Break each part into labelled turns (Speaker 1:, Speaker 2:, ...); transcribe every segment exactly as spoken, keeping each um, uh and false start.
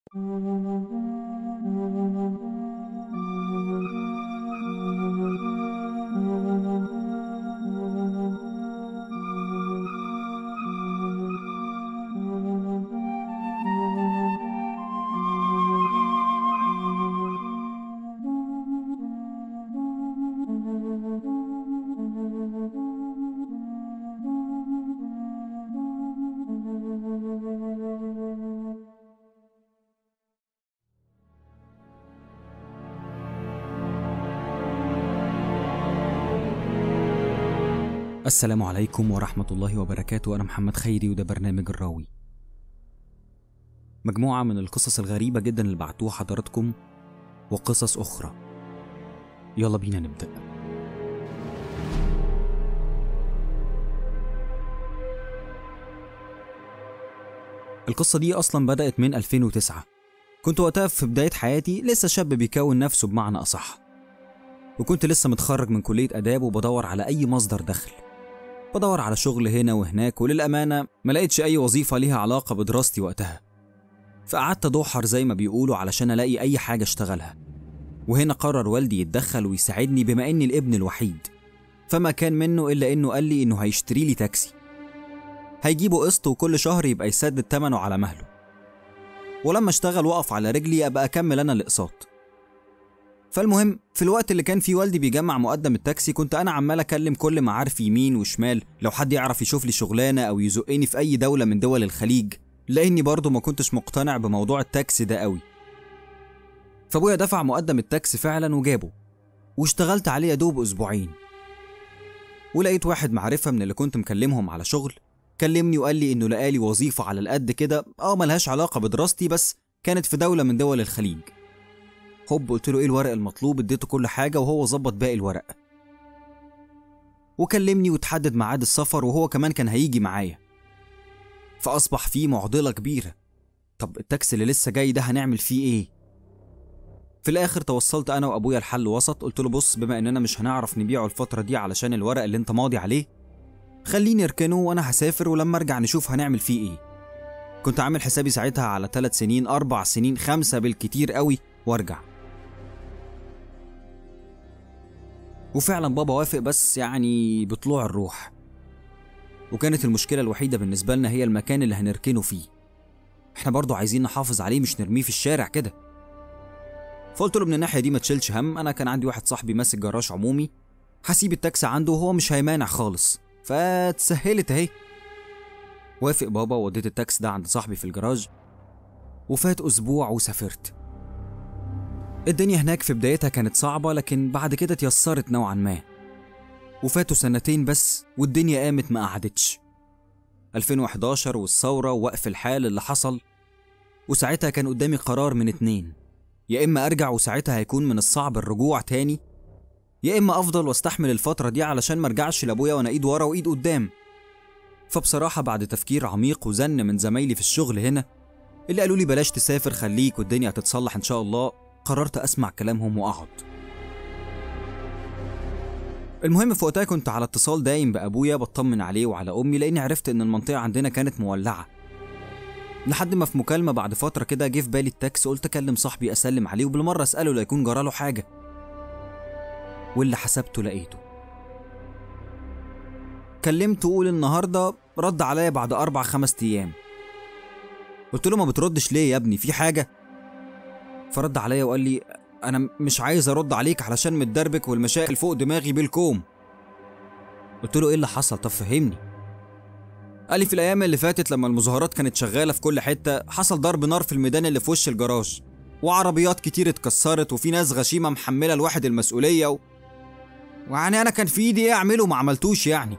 Speaker 1: السلام عليكم ورحمة الله وبركاته. أنا محمد خيري وده برنامج الراوي، مجموعة من القصص الغريبة جدا اللي بعتوها حضراتكم وقصص أخرى. يلا بينا نبدأ. القصة دي أصلا بدأت من ألفين وتسعة. كنت وقتها في بداية حياتي، لسه شاب بيكون نفسه بمعنى أصح، وكنت لسه متخرج من كلية آداب وبدور على أي مصدر دخل، بدور على شغل هنا وهناك، وللأمانة ما لقيتش أي وظيفة ليها علاقة بدراستي وقتها. فقعدت أدوحر زي ما بيقولوا علشان ألاقي أي حاجة أشتغلها، وهنا قرر والدي يتدخل ويساعدني بما إني الابن الوحيد، فما كان منه إلا إنه قال لي إنه هيشتري لي تاكسي، هيجيبه قسط وكل شهر يبقى يسدد تمنه على مهله، ولما اشتغل وقف على رجلي أبقى أكمل أنا الأقساط. فالمهم في الوقت اللي كان فيه والدي بيجمع مقدم التاكسي، كنت أنا عمال أكلم كل معارفي يمين وشمال لو حد يعرف يشوف لي شغلانة أو يزقني في أي دولة من دول الخليج، لأني برضه ما كنتش مقتنع بموضوع التاكسي ده قوي. فابويا دفع مقدم التاكسي فعلا وجابه، واشتغلت عليه يا دوب أسبوعين، ولقيت واحد معرفة من اللي كنت مكلمهم على شغل كلمني وقال لي إنه لقالي وظيفة على القد كده، اه ملهاش علاقة بدراستي بس كانت في دولة من دول الخليج. هوب قلت له ايه الورق المطلوب، اديته كل حاجة وهو ظبط باقي الورق، وكلمني وتحدد ميعاد السفر وهو كمان كان هيجي معايا. فأصبح فيه معضلة كبيرة، طب التاكسي اللي لسه جاي ده هنعمل فيه ايه؟ في الآخر توصلت أنا وأبويا لحل وسط، قلت له بص، بما إننا مش هنعرف نبيعه الفترة دي علشان الورق اللي انت ماضي عليه، خليني اركنه وأنا هسافر ولما ارجع نشوف هنعمل فيه ايه. كنت عامل حسابي ساعتها على ثلاث سنين، أربع سنين، خمسة بالكتير قوي وارجع. وفعلا بابا وافق، بس يعني بطلوع الروح، وكانت المشكلة الوحيدة بالنسبة لنا هي المكان اللي هنركنه فيه، احنا برضو عايزين نحافظ عليه مش نرميه في الشارع كده. فقلت له من الناحية دي ما تشيلش هم، انا كان عندي واحد صاحبي ماسك جراج عمومي، هسيب التاكسي عنده وهو مش هيمانع خالص، فتسهلت اهي. وافق بابا ووديت التاكسي ده عند صاحبي في الجراج، وفات اسبوع وسافرت. الدنيا هناك في بدايتها كانت صعبة، لكن بعد كده اتيسرت نوعا ما، وفاتوا سنتين بس والدنيا قامت ما قعدتش. ألفين وحداشر والثورة ووقف الحال اللي حصل، وساعتها كان قدامي قرار من اتنين، يا إما أرجع وساعتها هيكون من الصعب الرجوع تاني، يا إما أفضل واستحمل الفترة دي علشان مرجعش لأبويا وأنا إيد ورا وإيد قدام. فبصراحة بعد تفكير عميق وزن من زمايلي في الشغل هنا اللي قالوا لي بلاش تسافر، خليك والدنيا هتتصلح إن شاء الله، قررت أسمع كلامهم وأقعد. المهم في وقتها كنت على اتصال دايم بأبويا بطمن عليه وعلى أمي، لأني عرفت إن المنطقة عندنا كانت مولعة، لحد ما في مكالمة بعد فترة كده جه في بالي التاكسي، قلت أكلم صاحبي أسلم عليه وبالمرة أسأله لا يكون جراله حاجة، واللي حسبته لقيته. كلمته قول النهاردة، رد عليا بعد أربع خمس أيام. قلت له ما بتردش ليه يا ابني، في حاجة؟ فرد عليا وقال لي أنا مش عايز أرد عليك علشان متدربك والمشاكل فوق دماغي بالكوم. قلت له إيه اللي حصل؟ طب فهمني. قال لي في الأيام اللي فاتت لما المظاهرات كانت شغالة في كل حتة، حصل ضرب نار في الميدان اللي في وش الجراج، وعربيات كتير اتكسرت، وفي ناس غشيمة محملة الواحد المسؤولية و... ويعني أنا كان في إيدي إيه أعمله ما عملتوش يعني.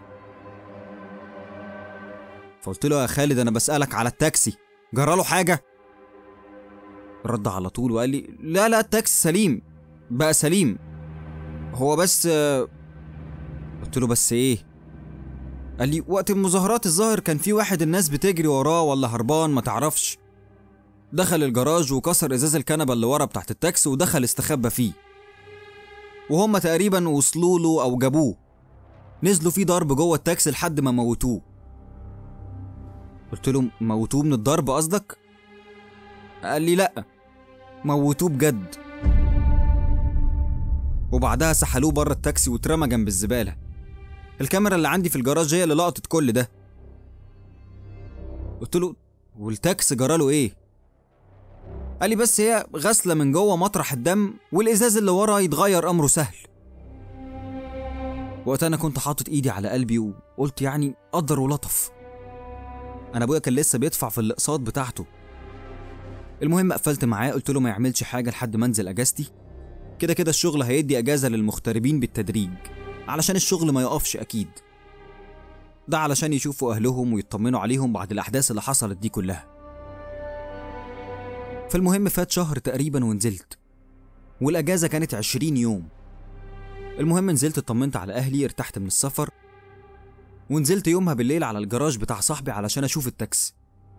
Speaker 1: فقلت له يا خالد أنا بسألك على التاكسي، جراله حاجة؟ رد على طول وقال لي لا لا التاكسي سليم، بقى سليم، هو بس. قلت له بس ايه؟ قال لي وقت المظاهرات الظاهر كان في واحد الناس بتجري وراه ولا هربان ما تعرفش، دخل الجراج وكسر ازاز الكنبه اللي ورا بتاعت التاكسي ودخل استخبى فيه، وهم تقريبا وصلوا له او جابوه، نزلوا فيه ضرب جوه التاكسي لحد ما موتوه. قلت له موتوه من الضرب قصدك؟ قال لي لأ، موتوه بجد. وبعدها سحلوه بره التاكسي واترمى جنب الزبالة. الكاميرا اللي عندي في الجراج هي اللي لقطت كل ده. قلت له والتاكس جراله ايه؟ قال لي بس هي غسلة من جوه مطرح الدم، والإزاز اللي ورا يتغير أمره سهل. وقتها أنا كنت حاطط إيدي على قلبي وقلت يعني قدر ولطف. أنا أبويا كان لسه بيدفع في الأقساط بتاعته. المهم قفلت معاه، قلت له ما يعملش حاجة لحد ما انزل أجازتي، كده كده الشغل هيدي أجازة للمغتربين بالتدريج علشان الشغل ما يقفش أكيد. ده علشان يشوفوا أهلهم ويطمنوا عليهم بعد الأحداث اللي حصلت دي كلها. فالمهم فات شهر تقريبا ونزلت، والأجازة كانت عشرين يوم. المهم نزلت اطمنت على أهلي، ارتحت من السفر، ونزلت يومها بالليل على الجراج بتاع صاحبي علشان أشوف التاكسي.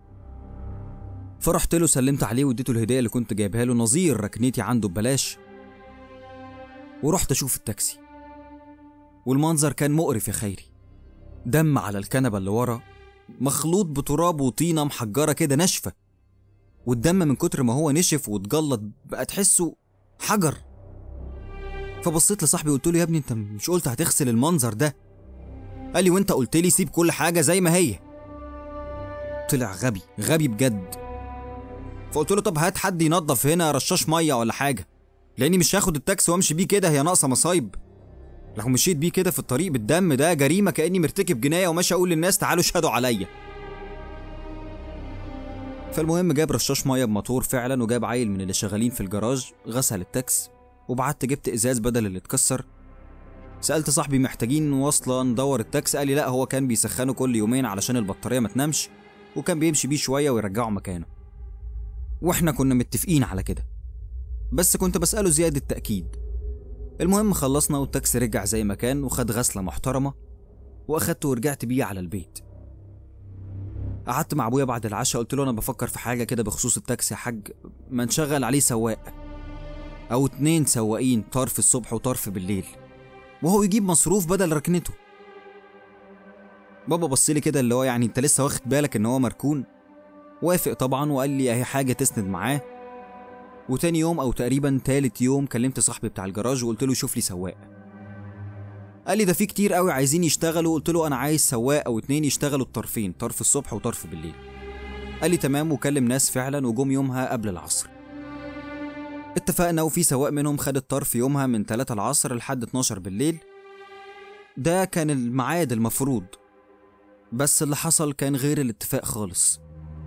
Speaker 1: فرحت له سلمت عليه واديته الهدية اللي كنت جايبها له نظير ركنتي عنده ببلاش، ورحت أشوف التاكسي. والمنظر كان مقرف يا خيري، دم على الكنبة اللي ورا مخلوط بتراب وطينة محجرة كده ناشفة، والدم من كتر ما هو نشف واتجلط بقى تحسه حجر. فبصيت لصاحبي وقلت له يا ابني انت مش قلت هتغسل المنظر ده؟ قال لي وانت قلت لي سيب كل حاجة زي ما هي. طلع غبي غبي بجد. فقلت له طب هات حد ينظف هنا، رشاش مية ولا حاجة، لاني مش هاخد التاكسي وامشي بيه كده، هي ناقصة مصايب. لو مشيت بيه كده في الطريق بالدم ده جريمة، كأني مرتكب جناية وماشي اقول للناس تعالوا اشهدوا عليا. فالمهم جاب رشاش مية بموتور فعلا، وجاب عيل من اللي شغالين في الجراج غسل التاكس، وبعت جبت ازاز بدل اللي اتكسر. سألت صاحبي محتاجين وصلة ندور التاكس، قال لي لا هو كان بيسخنه كل يومين علشان البطارية ما تنامش، وكان بيمشي بيه شوية ويرجعه مكانه. واحنا كنا متفقين على كده، بس كنت بسأله زيادة تأكيد. المهم خلصنا والتاكسي رجع زي ما كان، وخد غسلة محترمة، واخدته ورجعت بيه على البيت. قعدت مع ابويا بعد العشاء، قلت له انا بفكر في حاجة كده بخصوص التاكسي يا حاج، ما نشغل عليه سواق او اتنين سواقين، طرف الصبح وطرف بالليل، وهو يجيب مصروف بدل ركنته. بابا بصلي كده اللي هو يعني انت لسه واخد بالك ان هو مركون؟ وافق طبعا وقال لي اهي حاجة تسند معاه. وتاني يوم او تقريبا تالت يوم كلمت صاحبي بتاع الجراج وقلت له شوف لي سواق. قال لي ده في كتير قوي عايزين يشتغلوا. قلت له انا عايز سواق او اتنين يشتغلوا الطرفين، طرف الصبح وطرف بالليل. قال لي تمام، وكلم ناس فعلا وجم يومها قبل العصر. اتفقنا، وفي سواق منهم خد الطرف يومها من تلاتة العصر لحد اتناشر بالليل. ده كان الميعاد المفروض، بس اللي حصل كان غير الاتفاق خالص.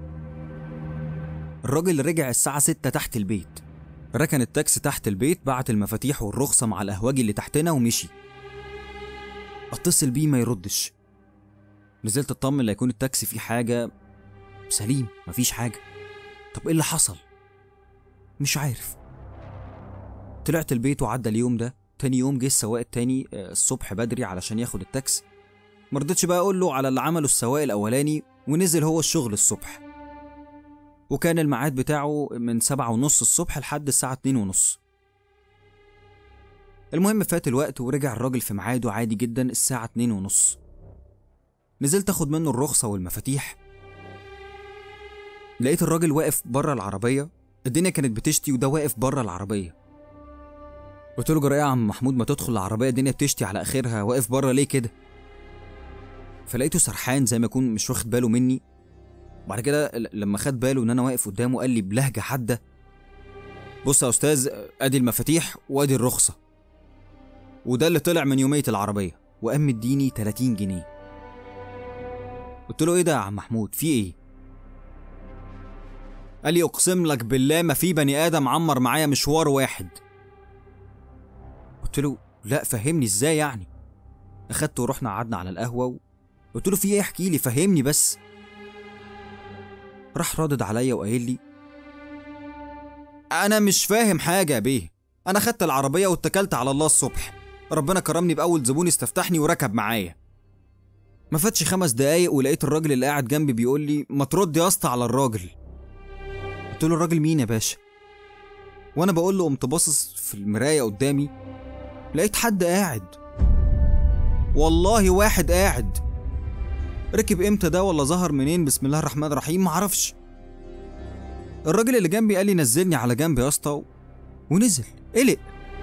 Speaker 1: الراجل رجع الساعة ستة تحت البيت، ركن التاكسي تحت البيت، بعت المفاتيح والرخصة مع القهوجي اللي تحتنا ومشي. اتصل بيه ما يردش. نزلت اطمن لا يكون التاكسي فيه حاجة، سليم مفيش حاجة. طب ايه اللي حصل؟ مش عارف. طلعت البيت وعدى اليوم ده. تاني يوم جه السواق التاني الصبح بدري علشان ياخد التاكسي. مرضتش بقى اقول له على اللي عمله السواق الاولاني، ونزل هو الشغل الصبح، وكان الميعاد بتاعه من سبعة ونص الصبح لحد الساعة اتنين ونص. المهم فات الوقت ورجع الراجل في ميعاده عادي جدا الساعة اتنين ونص. نزلت اخد منه الرخصة والمفاتيح، لقيت الراجل واقف بره العربية. الدنيا كانت بتشتي وده واقف بره العربية. قلت له جرايه يا عم محمود، ما تدخل العربية، الدنيا بتشتي على اخرها، واقف بره ليه كده؟ فلقيته سرحان زي ما يكون مش واخد باله مني. بعد كده لما خد باله ان انا واقف قدامه قال لي بلهجة حادة بص يا استاذ، ادي المفاتيح وادي الرخصة، وده اللي طلع من يومية العربية، وقام مديني تلاتين جنيه. قلت له ايه ده يا عم محمود، في ايه؟ قال لي اقسم لك بالله ما في بني ادم عمر معايا مشوار واحد. قلت له لا فهمني ازاي يعني؟ اخدته ورحنا قعدنا على القهوة، قلت له في ايه احكي لي فهمني بس. راح رادد عليا وقايل لي انا مش فاهم حاجة يا بيه، انا خدت العربية واتكلت على الله الصبح، ربنا كرمني باول زبون استفتحني وركب معايا. ما فاتش خمس دقايق ولقيت الراجل اللي قاعد جنبي بيقول لي ما ترد يا اسطى على الراجل. قلت له الراجل مين يا باشا؟ وانا بقول له قمت باصص في المراية قدامي لقيت حد قاعد، والله واحد قاعد. ركب امتى ده ولا ظهر منين بسم الله الرحمن الرحيم معرفش. الراجل اللي جنبي قال لي نزلني على جنب يا اسطى، ونزل قلق.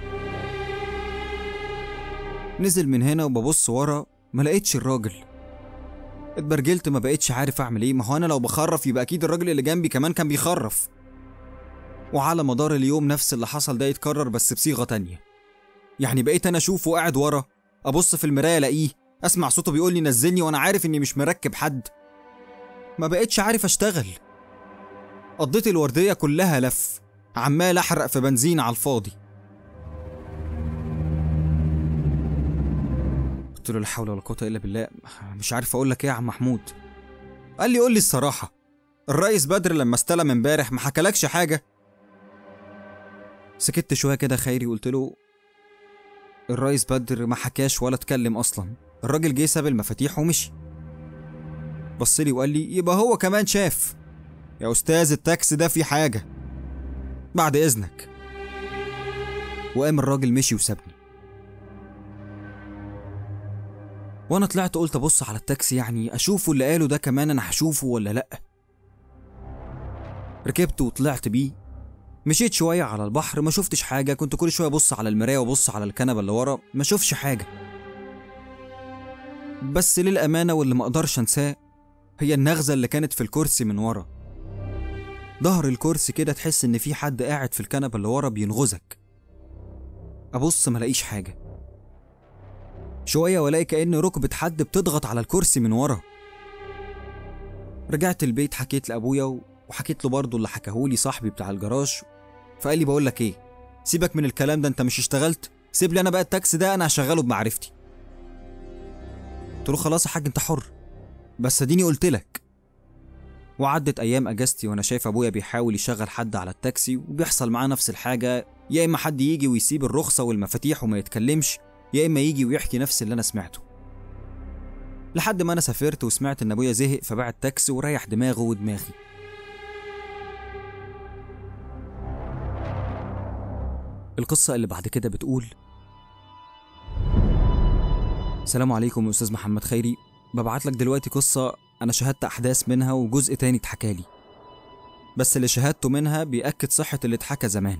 Speaker 1: نزل من هنا وببص ورا ما لقيتش الراجل. اتبرجلت، ما بقيتش عارف اعمل ايه. ما هو انا لو بخرف يبقى اكيد الراجل اللي جنبي كمان كان بيخرف. وعلى مدار اليوم نفس اللي حصل ده يتكرر بس بصيغة تانية. يعني بقيت انا اشوفه قاعد ورا، ابص في المراية الاقيه، اسمع صوته بيقول لي نزلني وانا عارف اني مش مركب حد. ما بقيتش عارف اشتغل. قضيت الوردية كلها لف، عمال احرق في بنزين على الفاضي. قلت له لا حول ولا قوة الا بالله، مش عارف اقول لك ايه يا عم محمود. قال لي قول لي الصراحة، الرئيس بدر لما استلم امبارح ما حكالكش حاجة؟ سكت شوية كده خيري وقلت له الرئيس بدر ما حكاش ولا اتكلم اصلا، الراجل جه ساب المفاتيح ومشي. بصلي وقال لي يبقى هو كمان شاف. يا استاذ التاكسي ده في حاجة، بعد اذنك. وقام الراجل مشي وسابني. وانا طلعت قلت ابص على التاكسي، يعني اشوفه اللي قاله ده كمان انا هشوفه ولا لا. ركبت وطلعت بيه. مشيت شوية على البحر، ما شفتش حاجة. كنت كل شوية ابص على المراية وابص على الكنبة اللي ورا، ما شوفش حاجة. بس للأمانة واللي ما اقدرش انساه هي النغزة اللي كانت في الكرسي من ورا. ظهر الكرسي كده تحس ان في حد قاعد في الكنبة اللي ورا بينغزك. ابص ما لاقيش حاجة. شوية والاقي كأن ركبة حد بتضغط على الكرسي من ورا. رجعت البيت، حكيت لأبويا وحكيت له برضه اللي حكاهولي صاحبي بتاع الجراج. فقال لي بقول لك ايه، سيبك من الكلام ده، انت مش اشتغلت؟ سيب لي انا بقى التاكسي ده، انا هشغله بمعرفتي. قلت له خلاص يا حاج انت حر، بس اديني قلت لك. وعدت ايام اجازتي وانا شايف ابويا بيحاول يشغل حد على التاكسي وبيحصل معاه نفس الحاجه، يا اما حد يجي ويسيب الرخصه والمفاتيح وما يتكلمش، يا اما يجي ويحكي نفس اللي انا سمعته. لحد ما انا سافرت وسمعت ان ابويا زهق فباع التاكسي وريح دماغه ودماغي. القصة اللي بعد كده بتقول: السلام عليكم يا أستاذ محمد خيري، ببعت لك دلوقتي قصة أنا شاهدت أحداث منها وجزء تاني اتحكالي، بس اللي شاهدته منها بيأكد صحة اللي اتحكى زمان.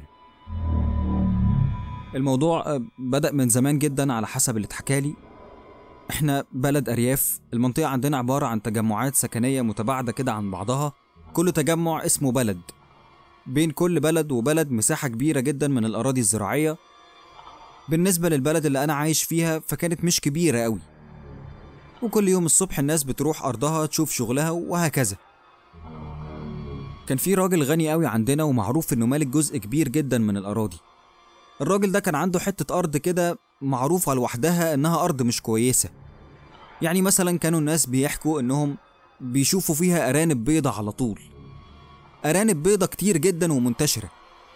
Speaker 1: الموضوع بدأ من زمان جدا على حسب اللي اتحكالي. احنا بلد أرياف، المنطقة عندنا عبارة عن تجمعات سكنية متباعدة كده عن بعضها، كل تجمع اسمه بلد. بين كل بلد وبلد مساحة كبيرة جدا من الأراضي الزراعية. بالنسبة للبلد اللي أنا عايش فيها فكانت مش كبيرة قوي، وكل يوم الصبح الناس بتروح أرضها تشوف شغلها وهكذا. كان في راجل غني قوي عندنا ومعروف إنه مالك جزء كبير جدا من الأراضي. الراجل ده كان عنده حتة أرض كده معروفة لوحدها إنها أرض مش كويسة. يعني مثلا كانوا الناس بيحكوا إنهم بيشوفوا فيها أرانب بيضة على طول، أرانب بيضة كتير جدا ومنتشرة.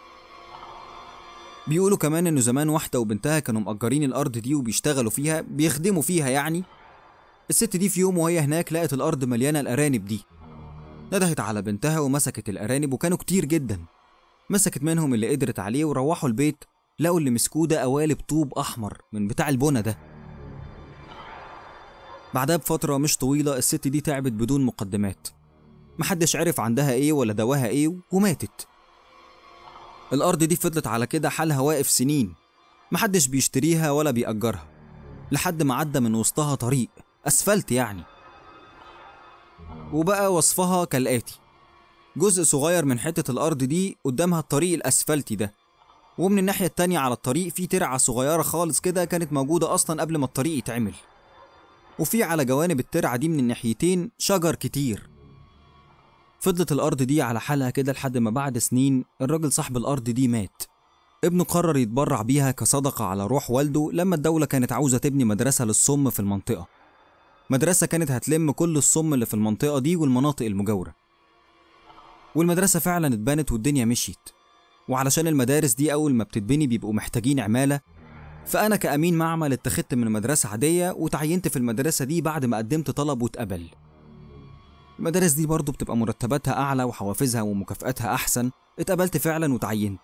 Speaker 1: بيقولوا كمان إنه زمان واحدة وبنتها كانوا مأجرين الأرض دي وبيشتغلوا فيها، بيخدموا فيها يعني. الست دي في يوم وهي هناك لقت الأرض مليانة الأرانب دي، ندهت على بنتها ومسكت الأرانب وكانوا كتير جدا. مسكت منهم اللي قدرت عليه وروحوا البيت لقوا اللي مسكوه ده قوالب طوب أحمر من بتاع البنا ده. بعدها بفترة مش طويلة الست دي تعبت بدون مقدمات، محدش عرف عندها ايه ولا دواها ايه وماتت. الأرض دي فضلت على كده حالها واقف سنين، محدش بيشتريها ولا بيأجرها، لحد ما عدى من وسطها طريق أسفلت يعني. وبقى وصفها كالآتي: جزء صغير من حتة الأرض دي قدامها الطريق الأسفلتي ده، ومن الناحية التانية على الطريق في ترعة صغيرة خالص كده كانت موجودة أصلا قبل ما الطريق يتعمل، وفي على جوانب الترعة دي من الناحيتين شجر كتير. فضلت الأرض دي على حالها كده لحد ما بعد سنين الراجل صاحب الأرض دي مات. ابنه قرر يتبرع بيها كصدقة على روح والده لما الدولة كانت عاوزة تبني مدرسة للصم في المنطقة، مدرسة كانت هتلم كل الصم اللي في المنطقة دي والمناطق المجاورة. والمدرسة فعلا اتبنت والدنيا مشيت. وعلشان المدارس دي أول ما بتتبني بيبقوا محتاجين عمالة، فأنا كأمين معمل اتخذت من مدرسة عادية وتعينت في المدرسة دي بعد ما قدمت طلب واتقبل. المدارس دي برضو بتبقى مرتباتها أعلى وحوافزها ومكافآتها أحسن. اتقبلت فعلا وتعينت.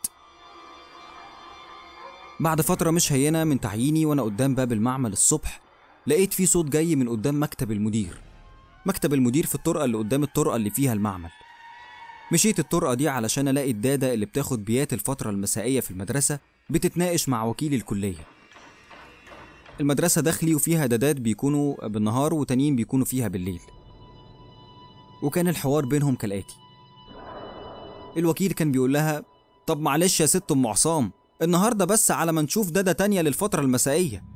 Speaker 1: بعد فترة مش هينة من تعييني وأنا قدام باب المعمل الصبح لقيت في صوت جاي من قدام مكتب المدير. مكتب المدير في الطرقة اللي قدام الطرقة اللي فيها المعمل. مشيت الطرقة دي علشان ألاقي الدادة اللي بتاخد بيات الفترة المسائية في المدرسة بتتناقش مع وكيل الكلية. المدرسة داخلي وفيها دادات بيكونوا بالنهار وتانيين بيكونوا فيها بالليل، وكان الحوار بينهم كالآتي. الوكيل كان بيقول لها: طب معلش يا ست أم عصام، النهاردة بس على ما نشوف دادة تانية للفترة المسائية.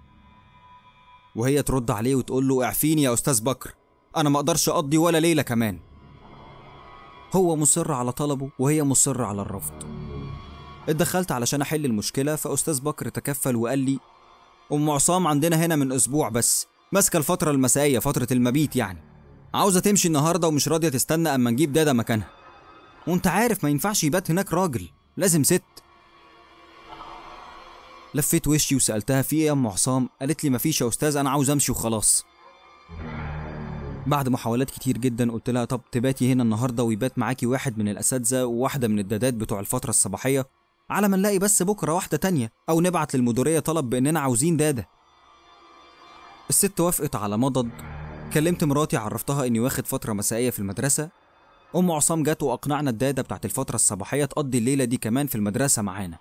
Speaker 1: وهي ترد عليه وتقول له: اعفيني يا أستاذ بكر، أنا ما أقدرش أقضي ولا ليلة كمان. هو مصر على طلبه وهي مصر على الرفض. اتدخلت علشان أحل المشكلة، فأستاذ بكر تكفل وقال لي: أم عصام عندنا هنا من أسبوع بس، ماسكة الفترة المسائية، فترة المبيت يعني، عاوزة تمشي النهاردة ومش راضية تستنى أما نجيب دادة مكانها، وانت عارف ما ينفعش يبات هناك راجل، لازم ست. لفيت وشي وسألتها: في ايه يا ام عصام؟ قالت لي: مفيش يا أستاذ، أنا عاوز أمشي وخلاص. بعد محاولات كتير جدا قلت لها: طب تباتي هنا النهاردة ويبات معاكي واحد من الأساتذة وواحدة من الدادات بتوع الفترة الصباحية، على ما نلاقي بس بكرة واحدة تانية، أو نبعت للمديرية طلب بإننا عاوزين دادة. الست وافقت على مضض. كلمت مراتي، عرفتها إني واخد فترة مسائية في المدرسة. أم عصام جت وأقنعنا الدادة بتاعت الفترة الصباحية تقضي الليلة دي كمان في المدرسة معانا.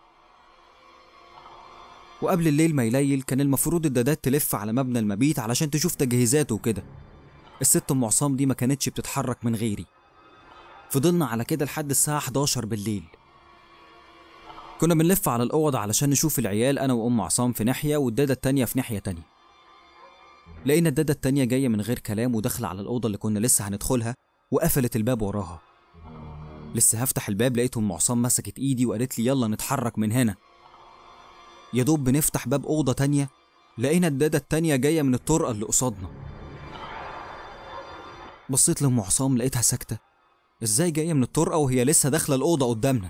Speaker 1: وقبل الليل ما يليل كان المفروض الدادات تلف على مبنى المبيت علشان تشوف تجهيزاته وكده. الست أم عصام دي ما كانتش بتتحرك من غيري. فضلنا على كده لحد الساعة حداشر بالليل. كنا بنلف على الأوض علشان نشوف العيال، أنا وأم عصام في ناحية والدادة التانية في ناحية تانية. لقينا الدادة التانية جاية من غير كلام وداخلة على الأوضة اللي كنا لسه هندخلها، وقفلت الباب وراها. لسه هفتح الباب لقيت أم عصام مسكت إيدي وقالت لي: يلا نتحرك من هنا. يا دوب بنفتح باب أوضة تانية لقينا الدادة التانية جاية من الطرقة اللي قصادنا. بصيت لأم عصام لقيتها ساكتة. إزاي جاية من الطرقة وهي لسه داخلة الأوضة قدامنا؟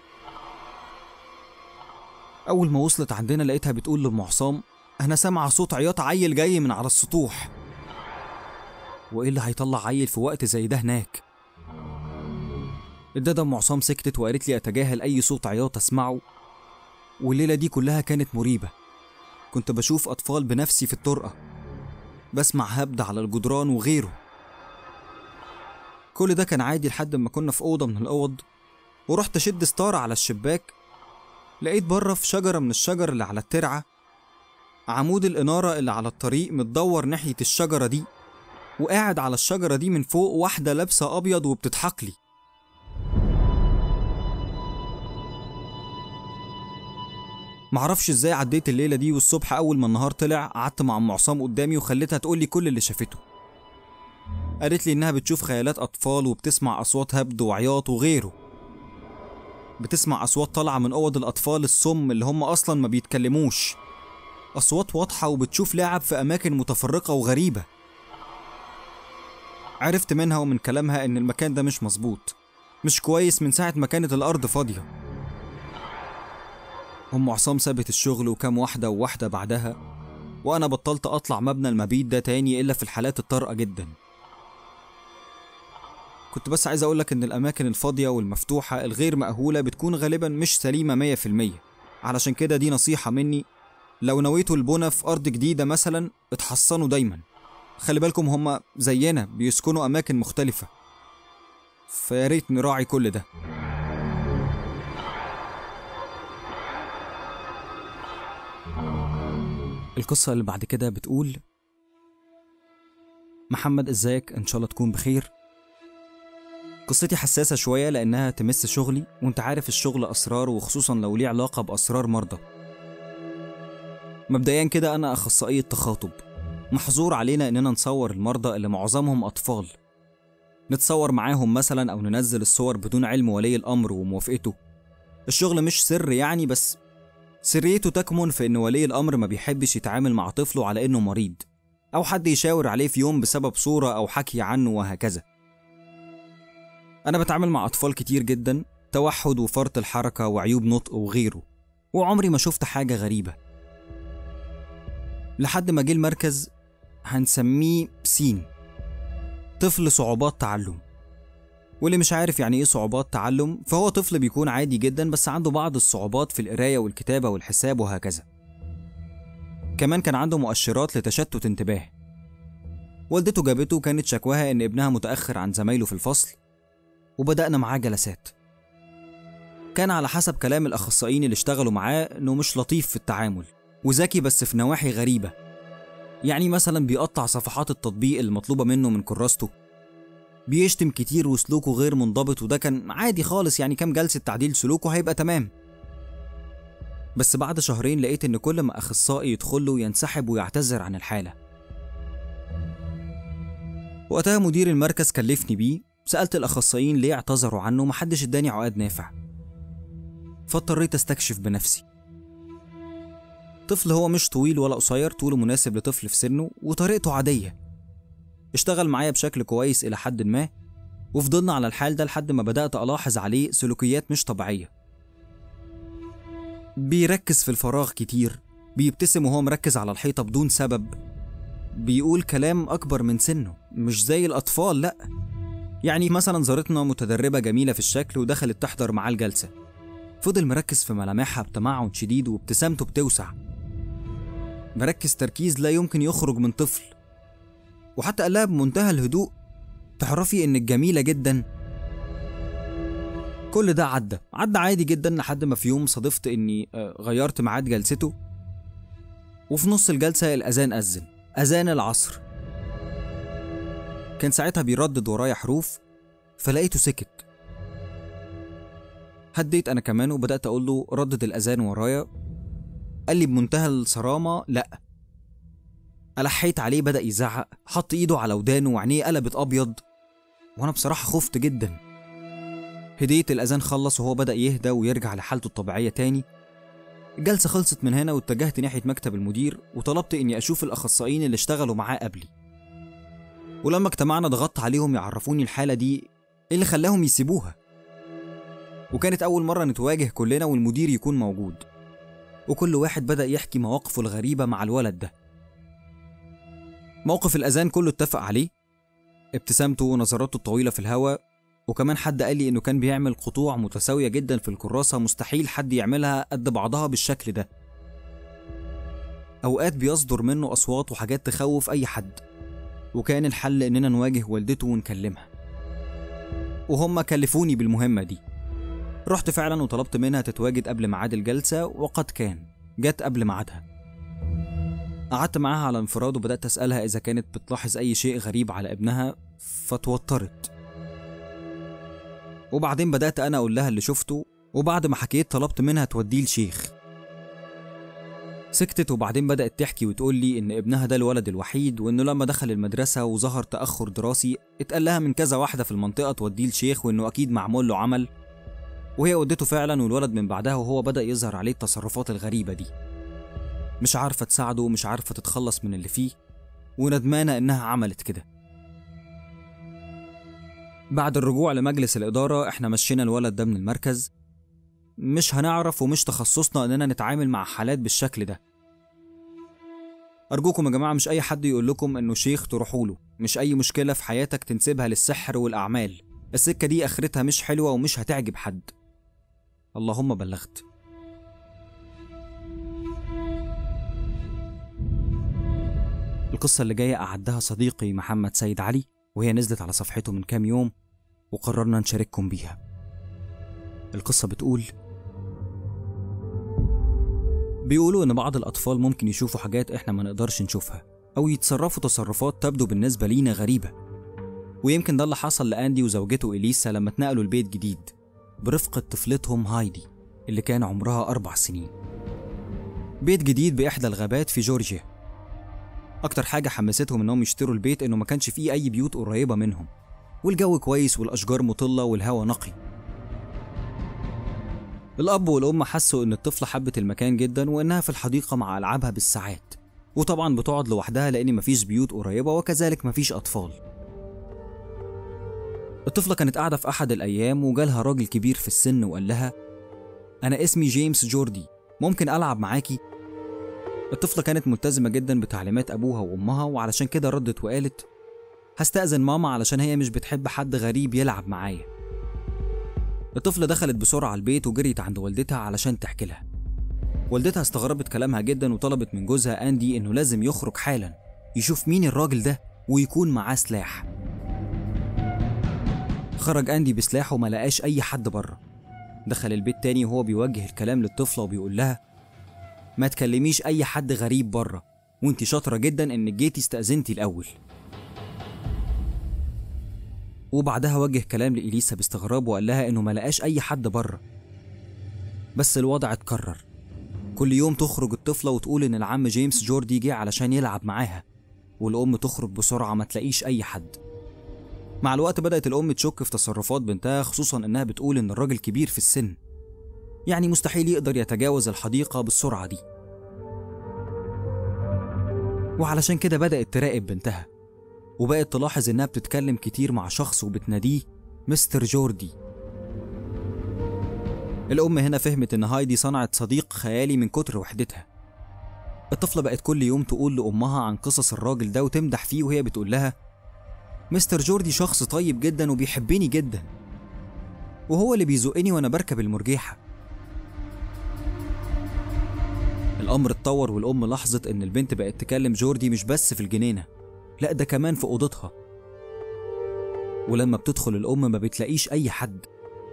Speaker 1: أول ما وصلت عندنا لقيتها بتقول لأم عصام: أنا سامعة صوت عياط عيل جاي من على السطوح. وإيه اللي هيطلع عيل في وقت زي ده هناك؟ الدادة أم عصام سكتت وقالت لي أتجاهل أي صوت عياط أسمعه. والليلة دي كلها كانت مريبة. كنت بشوف أطفال بنفسي في الطرقة، بسمع هبد على الجدران وغيره. كل ده كان عادي لحد ما كنا في أوضة من الأوض، ورحت أشد ستارة على الشباك. لقيت بره في شجرة من الشجر اللي على الترعة عمود الإنارة اللي على الطريق متدور ناحية الشجرة دي، وقاعد على الشجرة دي من فوق واحدة لابسة أبيض وبتضحك لي. معرفش ازاي عديت الليلة دي، والصبح أول ما النهار طلع قعدت مع أم عصام قدامي وخليتها تقولي كل اللي شافته. قالت لي إنها بتشوف خيالات أطفال وبتسمع أصوات هبد وعياط وغيره. بتسمع أصوات طالعة من أوض الأطفال الصم اللي هم أصلا ما بيتكلموش، أصوات واضحة، وبتشوف لعب في أماكن متفرقة وغريبة. عرفت منها ومن كلامها إن المكان ده مش مظبوط، مش كويس من ساعة ما كانت الأرض فاضية. أم عصام سابت الشغل وكام واحدة وواحدة بعدها، وأنا بطلت أطلع مبنى المبيت ده تاني إلا في الحالات الطارئة جدا. كنت بس عايز أقولك إن الأماكن الفاضية والمفتوحة الغير مأهولة بتكون غالبا مش سليمة مية في المية. علشان كده دي نصيحة مني، لو نويتوا البنى في أرض جديدة مثلا اتحصنوا دايما. خلي بالكم هما زينا بيسكنوا أماكن مختلفة، فياريت نراعي كل ده. القصة اللي بعد كده بتقول: محمد ازيك، ان شاء الله تكون بخير. قصتي حساسة شوية لأنها تمس شغلي، وانت عارف الشغل أسرار، وخصوصا لو ليه علاقة بأسرار مرضى. مبدئيا كده أنا أخصائية تخاطب، محظور علينا إننا نصور المرضى اللي معظمهم أطفال، نتصور معاهم مثلا أو ننزل الصور بدون علم ولي الأمر وموافقته. الشغل مش سر يعني، بس سريته تكمن في إن ولي الأمر ما بيحبش يتعامل مع طفله على إنه مريض، أو حد يشاور عليه في يوم بسبب صورة أو حكي عنه وهكذا. أنا بتعامل مع أطفال كتير جدا، توحد وفرط الحركة وعيوب نطق وغيره، وعمري ما شفت حاجة غريبة. لحد ما جه المركز هنسميه سين، طفل صعوبات تعلم. واللي مش عارف يعني ايه صعوبات تعلم، فهو طفل بيكون عادي جدا بس عنده بعض الصعوبات في القراية والكتابة والحساب وهكذا. كمان كان عنده مؤشرات لتشتت انتباه. والدته جابته وكانت شكواها ان ابنها متأخر عن زمايله في الفصل، وبدأنا معاه جلسات. كان على حسب كلام الأخصائيين اللي اشتغلوا معاه إنه مش لطيف في التعامل وذكي بس في نواحي غريبة. يعني مثلا بيقطع صفحات التطبيق المطلوبة منه من كراسته، بيشتم كتير وسلوكه غير منضبط، وده كان عادي خالص، يعني كام جلسة تعديل سلوكه هيبقى تمام. بس بعد شهرين لقيت إن كل ما أخصائي يدخله ينسحب ويعتذر عن الحالة. وقتها مدير المركز كلفني بيه، سألت الأخصائيين ليه اعتذروا عنه، محدش اداني عقاد نافع، فاضطريت استكشف بنفسي. طفل هو مش طويل ولا قصير، طوله مناسب لطفل في سنه وطريقته عادية. اشتغل معايا بشكل كويس إلى حد ما، وفضلنا على الحال ده لحد ما بدأت ألاحظ عليه سلوكيات مش طبيعية. بيركز في الفراغ كتير، بيبتسم وهو مركز على الحيطة بدون سبب، بيقول كلام أكبر من سنه مش زي الأطفال، لأ. يعني مثلا زارتنا متدربة جميلة في الشكل ودخلت تحضر معاه الجلسة، فضل مركز في ملامحها بتمعن شديد وابتسامته بتوسع، مركز تركيز لا يمكن يخرج من طفل. وحتى قالها بمنتهى الهدوء: تعرفي إنك جميلة جدا. كل ده عدى عدى عادي جدا لحد ما في يوم صادفت إني غيرت ميعاد جلسته، وفي نص الجلسة الأذان أذن، أذان العصر. كان ساعتها بيردد ورايا حروف، فلقيته سكت. هديت أنا كمان وبدأت أقول له ردد الأذان ورايا. قال لي بمنتهى الصرامة لأ. ألحيت عليه، بدأ يزعق، حط إيده على ودانه وعينيه قلبت أبيض، وأنا بصراحة خفت جدا. هديت، الأذان خلص وهو بدأ يهدى ويرجع لحالته الطبيعية تاني. الجلسة خلصت من هنا واتجهت ناحية مكتب المدير وطلبت إني أشوف الأخصائيين اللي اشتغلوا معاه قبلي. ولما اجتمعنا ضغطت عليهم يعرفوني الحالة دي إيه اللي خلاهم يسيبوها. وكانت أول مرة نتواجه كلنا والمدير يكون موجود، وكل واحد بدأ يحكي مواقفه الغريبة مع الولد ده. موقف الأذان كله اتفق عليه، ابتسامته ونظراته الطويلة في الهواء، وكمان حد قال لي إنه كان بيعمل قطوع متساوية جدا في الكراسة، مستحيل حد يعملها قد بعضها بالشكل ده. أوقات بيصدر منه أصوات وحاجات تخوف أي حد، وكان الحل إننا نواجه والدته ونكلمها، وهم كلفوني بالمهمة دي. رحت فعلا وطلبت منها تتواجد قبل ميعاد الجلسة، وقد كان جت قبل ميعادها. قعدت معاها على انفراد وبدأت أسألها إذا كانت بتلاحظ أي شيء غريب على ابنها، فتوترت. وبعدين بدأت أنا أقول لها اللي شفته، وبعد ما حكيت طلبت منها توديه لشيخ. سكتت وبعدين بدأت تحكي وتقول لي إن ابنها ده الولد الوحيد، وإنه لما دخل المدرسة وظهر تأخر دراسي اتقال لها من كذا واحدة في المنطقة توديه لشيخ، وإنه أكيد معمول له عمل. وهي ودته فعلا، والولد من بعدها وهو بدأ يظهر عليه التصرفات الغريبة دي، مش عارفة تساعده ومش عارفة تتخلص من اللي فيه، وندمانة إنها عملت كده. بعد الرجوع لمجلس الإدارة احنا مشينا الولد ده من المركز. مش هنعرف ومش تخصصنا إننا نتعامل مع حالات بالشكل ده. أرجوكم يا جماعة، مش أي حد يقول لكم إنه شيخ تروحوا له، مش أي مشكلة في حياتك تنسبها للسحر والأعمال. السكة دي آخرتها مش حلوة ومش هتعجب حد. اللهم بلغت. القصة اللي جاية أعدها صديقي محمد سيد علي، وهي نزلت على صفحته من كام يوم وقررنا نشارككم بيها. القصة بتقول: بيقولوا إن بعض الأطفال ممكن يشوفوا حاجات إحنا ما نقدرش نشوفها، أو يتصرفوا تصرفات تبدو بالنسبة لينا غريبة. ويمكن ده اللي حصل لأندي وزوجته إليسا لما اتنقلوا لبيت جديد برفقة طفلتهم هايدي اللي كان عمرها أربع سنين. بيت جديد بإحدى الغابات في جورجيا. أكتر حاجة حمستهم إنهم يشتروا البيت إنه ما كانش فيه أي بيوت قريبة منهم، والجو كويس والأشجار مطلة والهواء نقي. الأب والأم حسوا إن الطفلة حبت المكان جدا، وإنها في الحديقة مع ألعابها بالساعات، وطبعا بتقعد لوحدها لأن مفيش بيوت قريبة وكذلك مفيش أطفال. الطفلة كانت قاعدة في أحد الأيام وجالها راجل كبير في السن وقال لها: أنا اسمي جيمس جوردي، ممكن ألعب معاكي؟ الطفلة كانت ملتزمة جدا بتعليمات أبوها وأمها، وعلشان كده ردت وقالت: هستأذن ماما علشان هي مش بتحب حد غريب يلعب معايا. الطفلة دخلت بسرعة البيت وجريت عند والدتها علشان تحكي لها. والدتها استغربت كلامها جدا وطلبت من جوزها أندي إنه لازم يخرج حالا يشوف مين الراجل ده ويكون معاه سلاح. خرج أندي بسلاحه وما لقاش أي حد بره. دخل البيت تاني وهو بيوجه الكلام للطفلة وبيقول لها ما تكلميش أي حد غريب بره، وانتي شاطرة جدا إنك جيتي استأذنتي الأول. وبعدها وجه كلام لإليسا باستغراب وقال لها إنه ما لقاش أي حد بره. بس الوضع اتكرر، كل يوم تخرج الطفلة وتقول إن العم جيمس جوردي جه علشان يلعب معاها، والأم تخرج بسرعة ما تلاقيش أي حد. مع الوقت بدأت الأم تشك في تصرفات بنتها، خصوصا إنها بتقول إن الراجل كبير في السن، يعني مستحيل يقدر يتجاوز الحديقة بالسرعة دي. وعلشان كده بدأت تراقب بنتها، وبقت تلاحظ إنها بتتكلم كتير مع شخص وبتناديه مستر جوردي. الأم هنا فهمت إن هايدي صنعت صديق خيالي من كتر وحدتها. الطفلة بقت كل يوم تقول لأمها عن قصص الراجل ده وتمدح فيه، وهي بتقول لها مستر جوردي شخص طيب جدا وبيحبني جدا، وهو اللي بيزقني وأنا بركب المرجيحة. الأمر اتطور والأم لاحظت إن البنت بقت تكلم جوردي مش بس في الجنينة، لأ ده كمان في أوضتها. ولما بتدخل الأم ما بتلاقيش أي حد.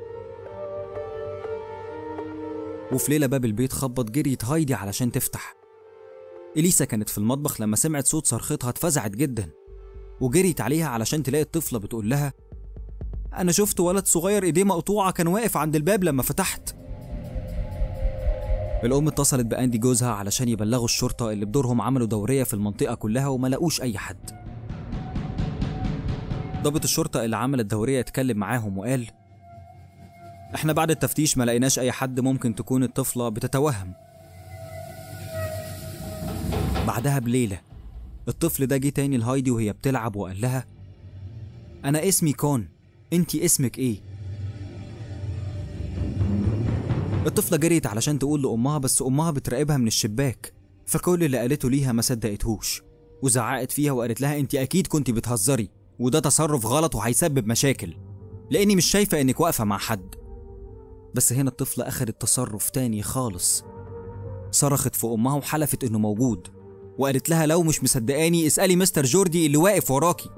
Speaker 1: وفي ليلة باب البيت خبط، جريت هايدي علشان تفتح. إليسا كانت في المطبخ، لما سمعت صوت صرختها اتفزعت جدا وجريت عليها علشان تلاقي الطفلة بتقول لها أنا شفت ولد صغير إيديه مقطوعة كان واقف عند الباب لما فتحت. الأم اتصلت بأندي جوزها علشان يبلغوا الشرطة، اللي بدورهم عملوا دورية في المنطقة كلها وما لقوش أي حد. ضابط الشرطة اللي عمل الدورية اتكلم معاهم وقال احنا بعد التفتيش ما لقيناش أي حد، ممكن تكون الطفلة بتتوهم. بعدها بليلة الطفل ده جه تاني لهايدي وهي بتلعب وقال لها أنا اسمي كون، انتي اسمك ايه؟ الطفلة جريت علشان تقول لأمها، بس أمها بتراقبها من الشباك، فكل اللي قالته ليها ما صدقتهوش وزعقت فيها وقالت لها انتي أكيد كنتي بتهزري، وده تصرف غلط وهيسبب مشاكل، لأني مش شايفة إنك واقفة مع حد. بس هنا الطفلة أخدت تصرف تاني خالص، صرخت في أمها وحلفت إنه موجود، وقالت لها لو مش مصدقاني اسألي مستر جوردي اللي واقف وراكي.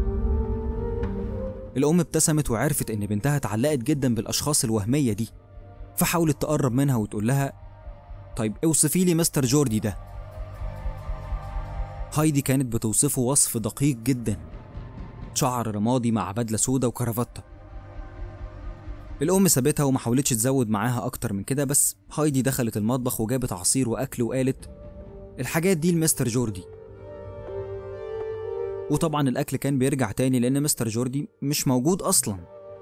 Speaker 1: الأم ابتسمت وعرفت إن بنتها اتعلقت جدا بالأشخاص الوهمية دي، فحاولت تقرب منها وتقول لها طيب اوصفي لي مستر جوردي ده. هايدي كانت بتوصفه وصف دقيق جدا، شعر رمادي مع بدلة سودا وكرافتة. الأم سابتها وما حاولتش تزود معاها أكتر من كده، بس هايدي دخلت المطبخ وجابت عصير وأكل وقالت الحاجات دي لمستر جوردي. وطبعا الأكل كان بيرجع تاني لأن مستر جوردي مش موجود أصلا.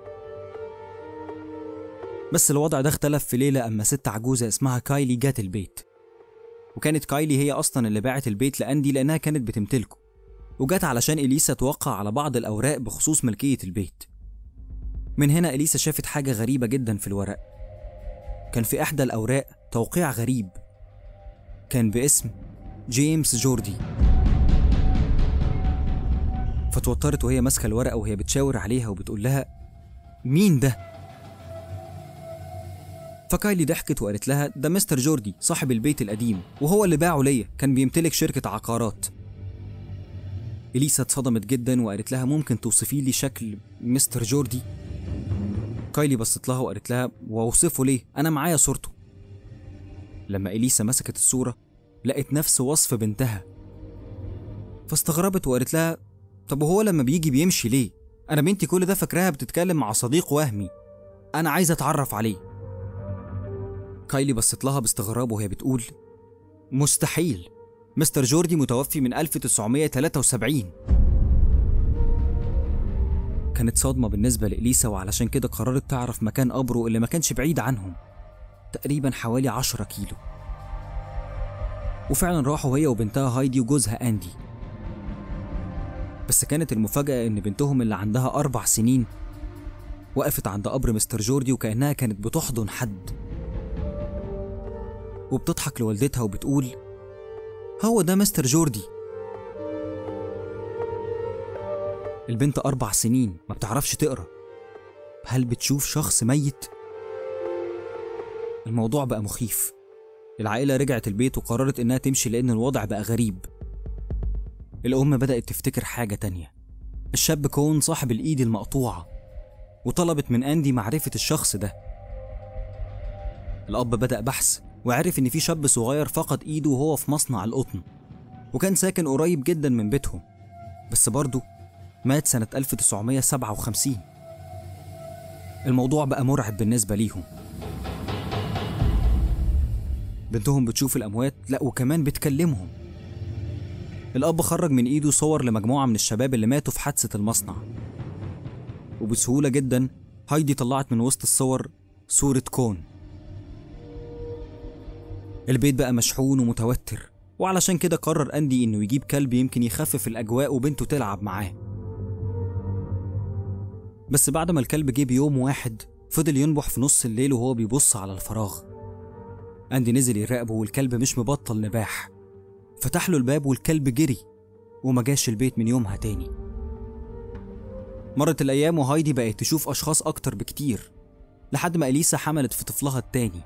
Speaker 1: بس الوضع ده اختلف في ليلة أما ست عجوزة اسمها كايلي جات البيت، وكانت كايلي هي أصلا اللي باعت البيت لأندي لأنها كانت بتمتلكه، وجات علشان إليسا توقع على بعض الأوراق بخصوص ملكية البيت. من هنا إليسا شافت حاجة غريبة جدا في الورق. كان في إحدى الأوراق توقيع غريب كان باسم جيمس جوردي. فتوترت وهي ماسكة الورقة وهي بتشاور عليها وبتقول لها مين ده؟ فكايلي ضحكت وقالت لها ده مستر جوردي صاحب البيت القديم، وهو اللي باعه ليا، كان بيمتلك شركة عقارات. إليسا اتصدمت جدا وقالت لها ممكن توصفي لي شكل مستر جوردي؟ كايلي بصت لها وقالت لها واوصفه ليه؟ أنا معايا صورته. لما إليسا مسكت الصورة لقت نفس وصف بنتها، فاستغربت وقالت لها طب وهو لما بيجي بيمشي ليه؟ أنا بنتي كل ده فاكراها بتتكلم مع صديق وهمي، أنا عايزة أتعرف عليه. كايلي بصت لها باستغراب وهي بتقول مستحيل، مستر جوردي متوفي من ألف وتسعمية وتلاتة وسبعين. كانت صدمة بالنسبة لإليسا، وعلشان كده قررت تعرف مكان قبره اللي ما كانش بعيد عنهم، تقريبا حوالي عشرة كيلو. وفعلا راحوا هي وبنتها هايدي وجوزها أندي. بس كانت المفاجأة إن بنتهم اللي عندها أربع سنين وقفت عند قبر مستر جوردي وكأنها كانت بتحضن حد، وبتضحك لوالدتها وبتقول هو ده مستر جوردي. البنت أربع سنين ما بتعرفش تقرأ، هل بتشوف شخص ميت؟ الموضوع بقى مخيف. العائلة رجعت البيت وقررت إنها تمشي لأن الوضع بقى غريب. الأم بدأت تفتكر حاجة تانية، الشاب كون صاحب الإيد المقطوعة، وطلبت من أندي معرفة الشخص ده. الأب بدأ بحث وعرف إن في شاب صغير فقد إيده وهو في مصنع القطن، وكان ساكن قريب جدا من بيتهم، بس برضه مات سنة ألف وتسعمية وسبعة وخمسين. الموضوع بقى مرعب بالنسبة ليهم. بنتهم بتشوف الأموات، لأ وكمان بتكلمهم. الأب خرج من إيده صور لمجموعة من الشباب اللي ماتوا في حادثة المصنع، وبسهولة جدا هايدي طلعت من وسط الصور صورة كون. البيت بقى مشحون ومتوتر، وعلشان كده قرر أندي إنه يجيب كلب يمكن يخفف الأجواء وبنته تلعب معاه. بس بعد ما الكلب جه بيوم واحد فضل ينبح في نص الليل وهو بيبص على الفراغ. أندي نزل يراقبه والكلب مش مبطل نباح. فتح له الباب والكلب جري وما جاش البيت من يومها تاني. مرت الأيام وهايدي بقت تشوف أشخاص أكتر بكتير، لحد ما إليسا حملت في طفلها التاني.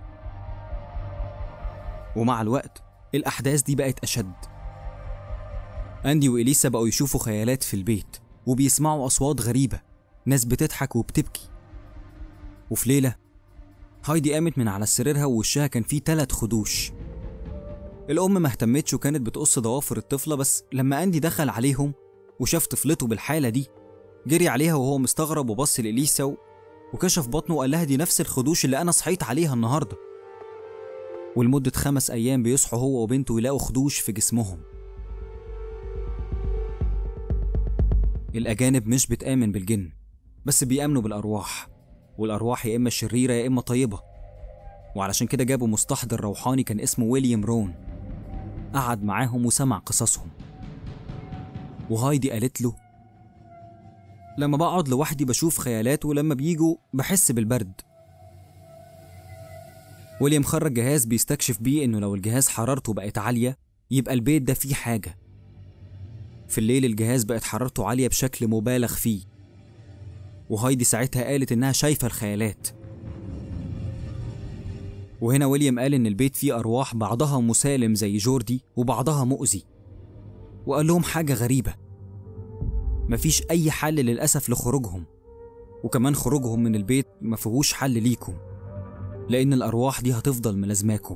Speaker 1: ومع الوقت الأحداث دي بقت أشد. أندي وإليسا بقوا يشوفوا خيالات في البيت وبيسمعوا أصوات غريبة، ناس بتضحك وبتبكي. وفي ليلة هايدي قامت من على سريرها ووشها كان فيه تلات خدوش. الأم ما اهتمتش وكانت بتقص ضوافر الطفلة، بس لما أندي دخل عليهم وشاف طفلته بالحالة دي جري عليها وهو مستغرب وبص لإليسا وكشف بطنه وقال لها دي نفس الخدوش اللي أنا صحيت عليها النهاردة. ولمدة خمس أيام بيصحوا هو وبنته يلاقوا خدوش في جسمهم. الأجانب مش بتآمن بالجن، بس بيآمنوا بالأرواح، والأرواح يا إما شريرة يا إما طيبة. وعلشان كده جابوا مستحضر روحاني كان اسمه ويليام رون، قعد معاهم وسمع قصصهم. وهايدي قالت له لما بقعد لوحدي بشوف خيالات، ولما بيجوا بحس بالبرد. ويليام خرج جهاز بيستكشف بيه انه لو الجهاز حرارته بقت عالية يبقى البيت ده فيه حاجة. في الليل الجهاز بقت حرارته عالية بشكل مبالغ فيه، وهايدي ساعتها قالت انها شايفة الخيالات. وهنا ويليام قال ان البيت فيه ارواح، بعضها مسالم زي جوردي وبعضها مؤذي. وقال لهم حاجة غريبة، مفيش اي حل للأسف لخروجهم، وكمان خروجهم من البيت مفيهوش حل ليكم، لأن الأرواح دي هتفضل ملازماكم.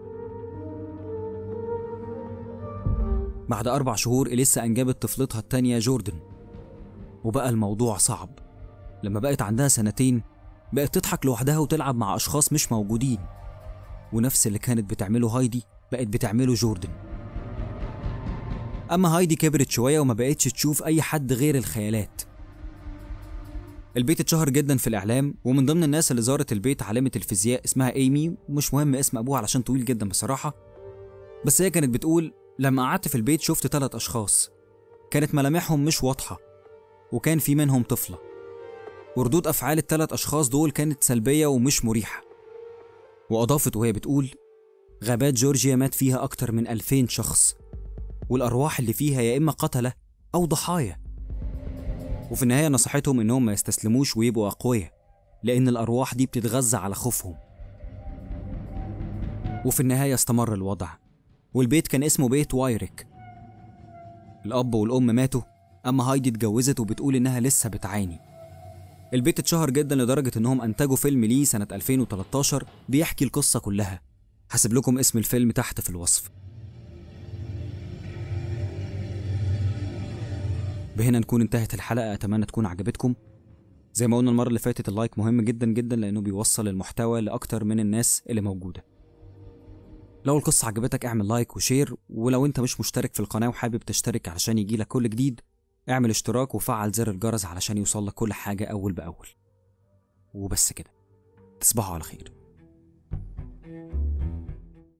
Speaker 1: بعد أربع شهور إليسا أنجبت طفلتها التانية جوردن، وبقى الموضوع صعب. لما بقت عندها سنتين بقت تضحك لوحدها وتلعب مع أشخاص مش موجودين، ونفس اللي كانت بتعمله هايدي بقت بتعمله جوردن. أما هايدي كبرت شوية وما بقتش تشوف أي حد غير الخيالات. البيت اتشهر جدا في الإعلام، ومن ضمن الناس اللي زارت البيت عالمة الفيزياء اسمها إيمي، ومش مهم اسم أبوها علشان طويل جدا بصراحة، بس هي كانت بتقول لما قعدت في البيت شفت ثلاث أشخاص كانت ملامحهم مش واضحة، وكان في منهم طفلة، وردود أفعال الثلاث أشخاص دول كانت سلبية ومش مريحة. وأضافت وهي بتقول غابات جورجيا مات فيها أكتر من ألفين شخص، والأرواح اللي فيها يا إما قتلة أو ضحايا. وفي النهاية نصحتهم إنهم ما يستسلموش ويبقوا أقوياء، لأن الأرواح دي بتتغذى على خوفهم. وفي النهاية استمر الوضع، والبيت كان اسمه بيت وايريك. الأب والأم ماتوا، أما هايدي اتجوزت وبتقول إنها لسه بتعاني. البيت اتشهر جدا لدرجة إنهم أنتجوا فيلم ليه سنة ألفين وتلتاشر بيحكي القصة كلها. هسيب لكم اسم الفيلم تحت في الوصف. بهنا نكون انتهت الحلقة، أتمنى تكون عجبتكم. زي ما قلنا المرة اللي فاتت اللايك مهم جدا جدا، لأنه بيوصل المحتوى لأكتر من الناس اللي موجودة. لو القصة عجبتك اعمل لايك وشير، ولو انت مش مشترك في القناة وحابب تشترك علشان يجيلك كل جديد اعمل اشتراك وفعل زر الجرس علشان يوصلك كل حاجة أول بأول. وبس كده، تصبحوا على خير.